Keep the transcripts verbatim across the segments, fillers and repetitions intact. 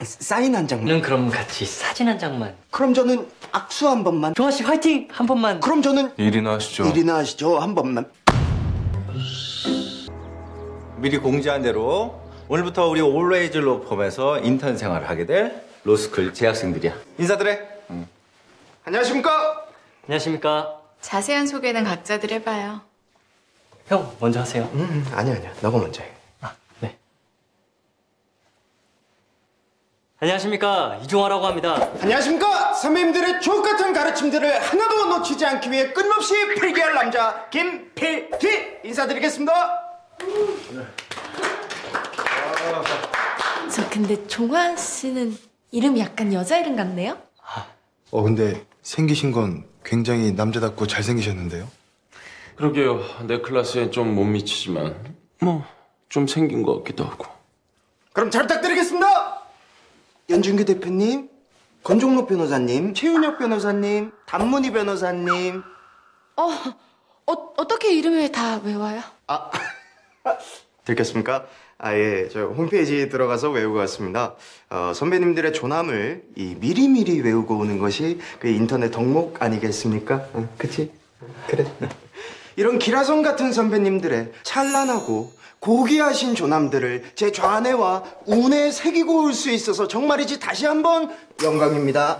사인 한 장만. 는 그럼 같이 사진 한 장만. 그럼 저는 악수 한 번만. 종아 씨 화이팅 한 번만. 그럼 저는 일이나 하시죠. 일이나 하시죠. 한 번만. 미리 공지한 대로 오늘부터 우리 올웨이즈 로펌에서 인턴 생활을 하게 될 로스쿨 재학생들이야. 인사드려. 응. 안녕하십니까? 안녕하십니까. 자세한 소개는 각자들 해봐요. 형 먼저 하세요. 음, 아니야 아니야. 너가 먼저 해. 아, 네. 안녕하십니까. 이종화라고 합니다. 안녕하십니까? 선배님들의 주옥같은 가르침들을 하나도 놓치지 않기 위해 끊임없이 필기할 남자 김필기 인사드리겠습니다. 저 근데 종화 씨는 이름이 약간 여자 이름 같네요? 어 근데 생기신 건 굉장히 남자답고 잘생기셨는데요? 그러게요. 내 클래스엔 좀 못 미치지만 뭐 좀 생긴 것 같기도 하고. 그럼 잘 부탁드리겠습니다. 연준규 대표님, 권종록 변호사님, 최윤혁 변호사님, 단문희 변호사님. 어, 어 어떻게 이름을 다 외워요? 아, 들켰습니까? 아, 예, 저 홈페이지에 들어가서 외우고 왔습니다. 어, 선배님들의 조남을 이 미리미리 외우고 오는 것이 그 인터넷 덕목 아니겠습니까? 응, 그치? 그래. 이런 기라성 같은 선배님들의 찬란하고 고귀하신 조남들을 제 좌뇌와 우뇌에 새기고 올 수 있어서 정말이지 다시 한번 영광입니다.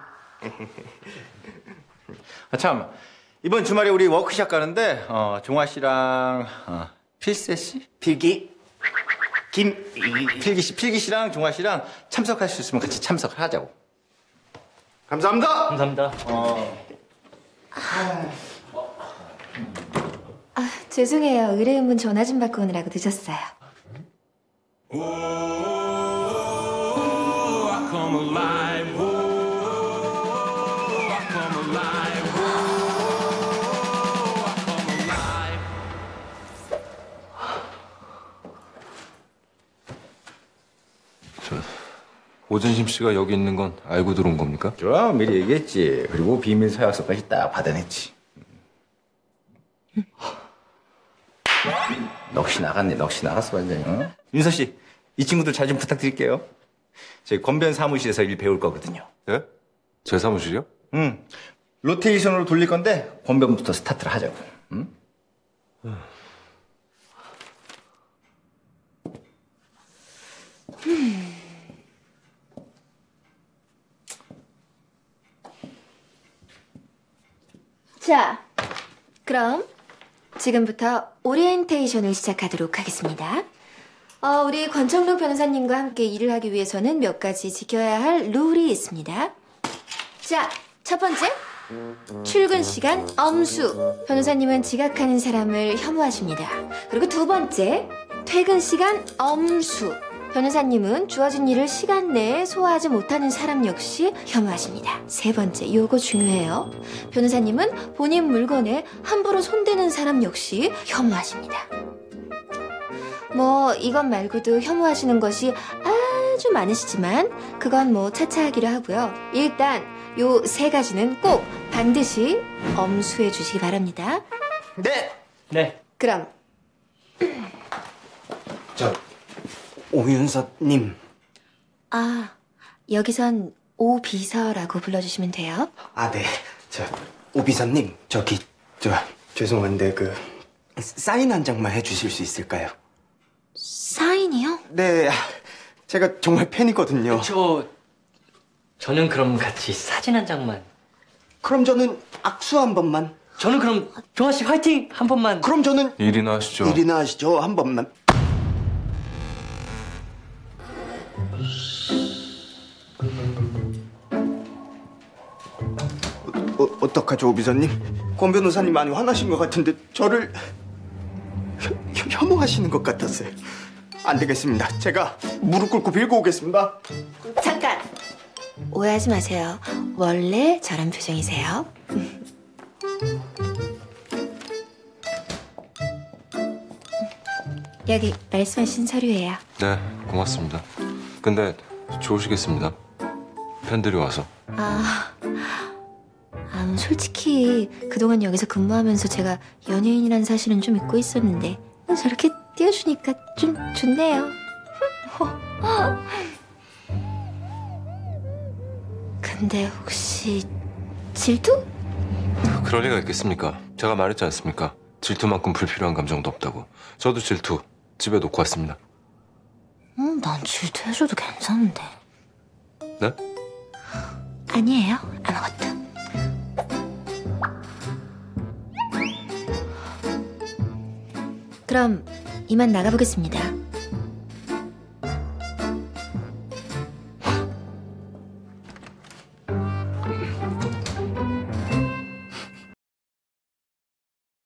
아, 참 이번 주말에 우리 워크숍 가는데 어, 종화 씨랑 어, 필세 씨, 필기, 김, 필기 씨, 필기 씨랑 종화 씨랑 참석할 수 있으면 같이 참석을 하자고. 감사합니다. 감사합니다. 어. 아, 죄송해요. 의뢰인분 전화 좀 받고 오느라고 늦었어요. 저 오전심 씨가 여기 있는 건 알고 들어온 겁니까? 그럼 미리 얘기했지. 그리고 비밀 서약서까지 딱 받아냈지. 넋이 나갔네. 넋이 나갔어 완전히. 어? 윤서 씨, 이 친구들 잘 좀 부탁드릴게요. 저희 건변 사무실에서 일 배울 거거든요. 예? 제 사무실이요? 응. 로테이션으로 돌릴 건데 건변부터 스타트를 하자고. 응? 음. 자, 그럼 지금부터 오리엔테이션을 시작하도록 하겠습니다. 어, 우리 권청록 변호사님과 함께 일을 하기 위해서는 몇 가지 지켜야 할 룰이 있습니다. 자, 첫 번째, 출근 시간 엄수. 변호사님은 지각하는 사람을 혐오하십니다. 그리고 두 번째, 퇴근 시간 엄수. 변호사님은 주어진 일을 시간 내에 소화하지 못하는 사람 역시 혐오하십니다. 세 번째, 요거 중요해요. 변호사님은 본인 물건에 함부로 손대는 사람 역시 혐오하십니다. 뭐 이것 말고도 혐오하시는 것이 아주 많으시지만 그건 뭐 차차 하기로 하고요. 일단 요 세 가지는 꼭 반드시 엄수해 주시기 바랍니다. 네. 네. 그럼 저 오윤서님. 아, 여기선 오비서라고 불러주시면 돼요. 아, 네. 저 오비서님, 저기 저 죄송한데 그 사인 한 장만 해주실 수 있을까요? 사인이요? 네, 제가 정말 팬이거든요. 저 저는 그럼 같이 사진 한 장만. 그럼 저는 악수 한 번만. 저는 그럼 종아 씨 화이팅 한 번만. 그럼 저는 일이나 하시죠. 일이나 하시죠. 한 번만. 어, 어떡하죠, 오비서님? 권 변호사님 많이 화나신 것 같은데 저를 혐, 혐오하시는 것 같았어요. 안 되겠습니다. 제가 무릎 꿇고 빌고 오겠습니다. 잠깐! 오해하지 마세요. 원래 저런 표정이세요. 여기 말씀하신 서류예요. 네, 고맙습니다. 근데 좋으시겠습니다. 팬들이 와서. 아, 아, 솔직히 그동안 여기서 근무하면서 제가 연예인이라는 사실은 좀 잊고 있었는데 저렇게 띄워주니까 좀 좋네요. 근데 혹시 질투? 그럴 리가 있겠습니까? 제가 말했지 않습니까? 질투만큼 불필요한 감정도 없다고. 저도 질투 집에 놓고 왔습니다. 음, 난 질투해줘도 괜찮은데. 네? 아니에요. 아무것도. 그럼 이만 나가보겠습니다.